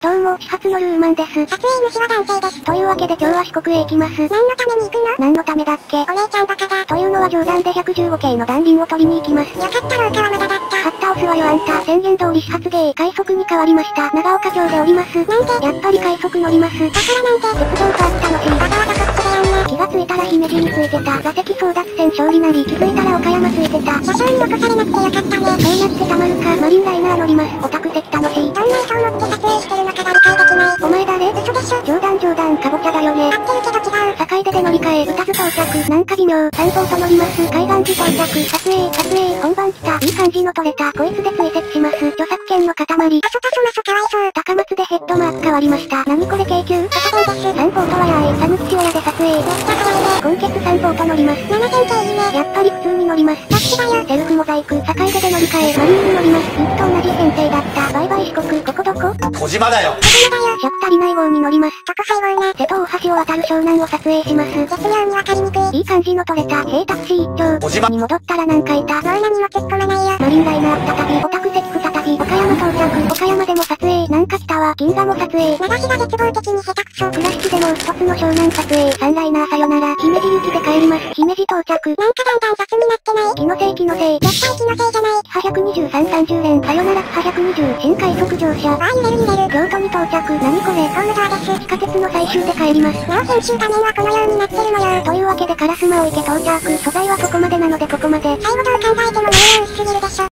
どうも、始発のルーマンです。 撮影主は男性です。 というわけで今日は四国へ行きます。 何のために行くの？ 何のためだっけ？ お姉ちゃんバカだ。 というのは冗談で115系の断輪を取りに行きます。 よかった廊下はまだだった。 買った押すわよあんた。宣言通り始発ゲー快速に変わりました。長岡町で降ります。 なんで？ やっぱり快速乗ります。 だからなんで？ 鉄道があったのし。 バカはどこっちでやんな。 気がついたら姫路についてた。座席争奪戦勝利なり気づいたら岡山ついてた。 車掌に残されなくてよかったね。 そうなってたまるか。マリンライナー乗ります。オタク席楽しい。 どんな人を乗って撮影してるのかが理解できない。 お前誰？ 嘘でしょ。 冗談、かぼちゃだよね。 合ってるけど違う。 坂出で乗り換え、歌津到着。なんか微妙。3ポート乗ります。海岸寺到着。撮影、本番来た。いい感じの撮れた。こいつで追跡します。著作権の塊。 あそたそまそかわいそう。 高松でヘッドマーク変わりました。何これ京急？ 片方です。 3ポートはやーい。さぬきち親で撮影。 めっちゃ早いね。 今月3ポート乗ります。 7000系いいね。 やっぱり普通に乗ります。 どっちだよ。 セルフモザイク。坂出で乗り換え。マリンに乗ります。ずっと同じ編成だった。バイバイ四国。ここどこ？ 小島だよ。 小島だよ。 尺足りない号に乗ります。 どこ配合な。 瀬戸大橋を渡る湘南を撮影します。 絶妙にわかりにくい。 いい感じの撮れた。ヘイタクシー一丁。 小島に戻ったらなんかいた。 もう何も突っ込まないよ。 マリンライナー再び。オタク席再び。岡山到着。岡山でも撮影。なんか来たわ。銀河も撮影。 流しが絶望的に下手くそ。 倉敷でも一つの湘南撮影。サンライナーさよなら。姫路行きで帰ります。姫路到着。 なんかだんだん雑になってない？ 気のせい。 絶対気のせいじゃない。 キハ123、30連。さよならキハ120。新快速乗車。 わあ揺れる。 京都に到着。何これ？ ホームドアです。 地下鉄の最終で帰ります。 なお編集画面はこのようになってるのよ。 というわけで烏丸池到着。素材はここまでなのでここまで。 最後どう考えても内容薄すぎるでしょ。